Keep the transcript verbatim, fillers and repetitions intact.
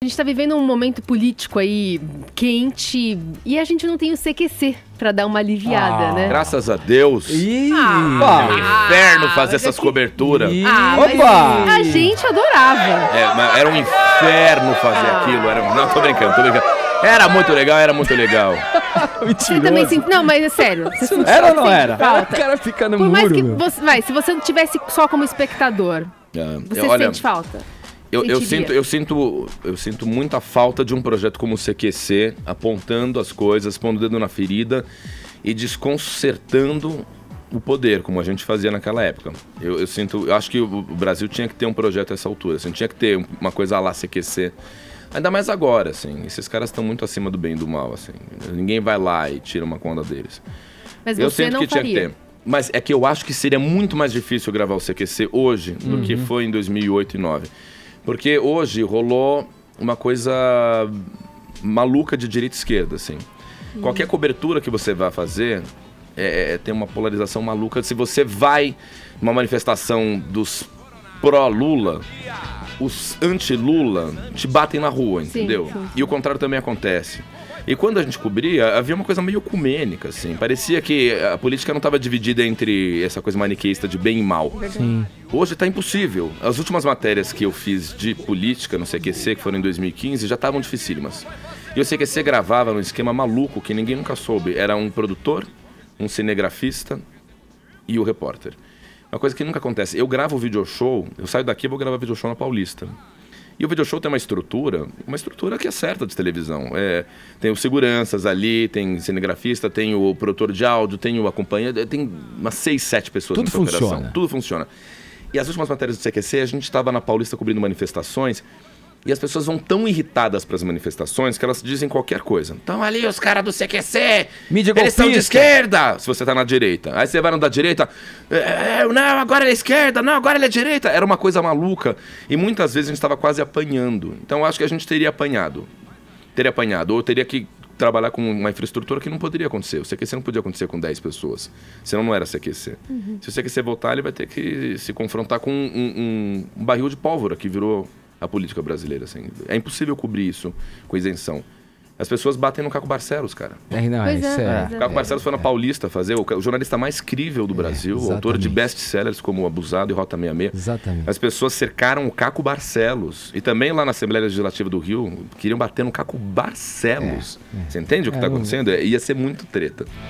A gente tá vivendo um momento político aí quente e a gente não tem o C Q C pra dar uma aliviada, ah, né? Graças a Deus. Ih, Ah, é um inferno fazer essas é que... coberturas. Ah, Opa! a gente adorava. É, mas era um inferno fazer ah. aquilo. Era... Não, tô brincando, tô brincando. Era muito legal, era muito legal. Você também sente... Não, mas é sério. Você sente... Era ou não era? Falta? O cara fica no Por muro. mais que você... Vai, se você não tivesse só como espectador, é, você olha, sente falta? Eu, eu, sinto, eu, sinto, eu sinto muita falta de um projeto como o C Q C, apontando as coisas, pondo o dedo na ferida e desconcertando o poder, como a gente fazia naquela época. Eu, eu sinto, eu acho que o Brasil tinha que ter um projeto a essa altura, assim, tinha que ter uma coisa lá C Q C. Ainda mais agora, assim, esses caras estão muito acima do bem e do mal, assim. Ninguém vai lá e tira uma conta deles. Mas eu você sinto não que faria. tinha que ter. Mas é que eu acho que seria muito mais difícil gravar o C Q C hoje uhum. do que foi em dois mil e oito e dois mil e nove. Porque hoje rolou uma coisa maluca de direita e esquerda, assim. Hum. Qualquer cobertura que você vá fazer é, é, tem uma polarização maluca. Se você vai numa manifestação dos pró-Lula, os anti-Lula te batem na rua, entendeu? Sim, sim. E o contrário também acontece. E quando a gente cobria, havia uma coisa meio ecumênica, assim. Parecia que a política não estava dividida entre essa coisa maniqueísta de bem e mal. Sim. Hoje está impossível. As últimas matérias que eu fiz de política no C Q C, que foram em dois mil e quinze, já estavam dificílimas. E o C Q C gravava num esquema maluco que ninguém nunca soube. Era um produtor, um cinegrafista e o repórter. Uma coisa que nunca acontece. Eu gravo o video show, eu saio daqui e vou gravar video show na Paulista. E o video show tem uma estrutura, uma estrutura que é certa de televisão. É, tem os seguranças ali, tem cinegrafista, tem o produtor de áudio, tem o acompanhante, tem umas seis, sete pessoas nessa operação. Tudo funciona. Tudo funciona. E as últimas matérias do C Q C, a gente estava na Paulista cobrindo manifestações e as pessoas vão tão irritadas para as manifestações que elas dizem qualquer coisa. Então ali os caras do C Q C, mídia eles golpista. são de esquerda, se você tá na direita. Aí você vai no da direita, é, não, agora ele é esquerda, não, agora ele é direita. Era uma coisa maluca e muitas vezes a gente estava quase apanhando. Então eu acho que a gente teria apanhado. Teria apanhado, ou teria que trabalhar com uma infraestrutura que não poderia acontecer. O C Q C não podia acontecer com dez pessoas, senão não era C Q C. Uhum. Se o C Q C voltar, ele vai ter que se confrontar com um, um, um barril de pólvora que virou a política brasileira, assim. É impossível cobrir isso com isenção. As pessoas batem no Caco Barcelos, cara. É, não, pois isso é, é. é. O Caco Barcelos foi na Paulista fazer, o, o jornalista mais crível do Brasil, é, autor de best-sellers como Abusado e Rota sessenta e seis. Exatamente. As pessoas cercaram o Caco Barcelos. E também lá na Assembleia Legislativa do Rio, queriam bater no Caco Barcelos. É, é. Você entende o que está é, acontecendo? Ia ser muito treta.